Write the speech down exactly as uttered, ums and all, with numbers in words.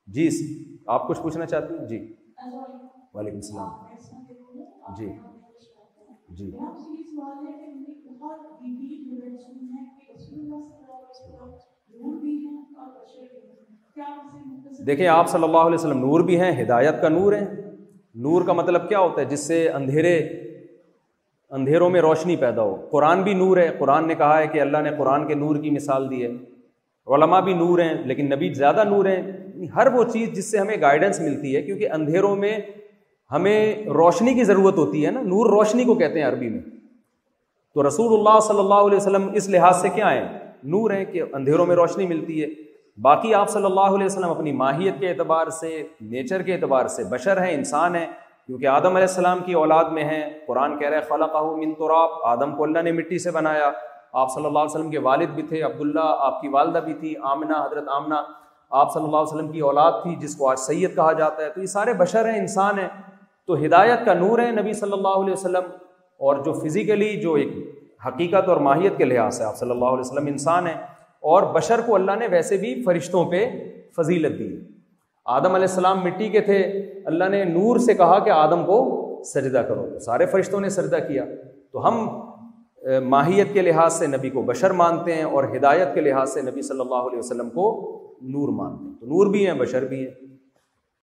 جی آپ کچھ پوچھنا چاہتی ہیں؟ جی وعلیکم السلام. جی جی دیکھیں آپ صلی اللہ علیہ وسلم نور بھی ہیں، ہدایت کا نور ہے. نور کا مطلب کیا ہوتا ہے؟ جس سے اندھیرے اندھیروں میں روشنی پیدا ہو. قرآن بھی نور ہے. قرآن نے کہا ہے کہ اللہ نے قرآن کے نور کی مثال دی ہے. علماء بھی نور ہیں لیکن نبی زیادہ نور ہیں. ہر وہ چیز جس سے ہمیں گائیڈنس ملتی ہے، کیونکہ اندھیروں میں ہمیں روشنی کی ضرورت ہوتی ہے نا. نور روشنی کو کہتے ہیں عربی میں. تو رسول اللہ صلی اللہ علیہ وسلم اس لحاظ سے کیا ہیں؟ نور ہیں کہ اندھیروں میں روشنی ملتی ہے. باقی آپ صلی اللہ علیہ وسلم اپنی ماہیت کے اعتبار سے، نیچر کے اعتبار سے بشر ہیں، انسان ہیں، کیونکہ آدم علیہ السلام کی اولاد میں ہیں. قرآن کہہ رہے ہیں خلقہ من تراب، آدم کو اللہ نے مٹی سے بنایا. آپ صلی اللہ علیہ وسلم کے والد بھی تھے عبداللہ، آپ کی والدہ بھی تھی آمنہ، حضرت آمنہ آپ صلی اللہ علیہ وسلم کی اولاد تھی جس کو آج سید کہا جاتا ہے. تو یہ سارے بشر ہیں، انسان ہیں. تو ہدایت کا نور ہے نبی صلی اللہ علیہ وسلم. اور جو فزیکلی جو ایک حقیقت اور ماہیت کے لحاظ سے آپ صلی اللہ علیہ وسلم انسان ہیں. اور بشر کو اللہ نے ویسے بھی فرشتوں پہ فضیلت دی. آدم علیہ السلام مٹی کے تھے، اللہ نے نور سے کہا کہ آدم کو سجدہ کرو، تو سارے فرشتوں نے سجدہ کیا. تو ہم ماہیت کے لحاظ سے نبی کو بشر مانتے ہیں اور ہدایت کے لحاظ سے نبی صلی اللہ علیہ وسلم کو نور مانتے ہیں. تو نور بھی ہیں، بشر بھی ہیں.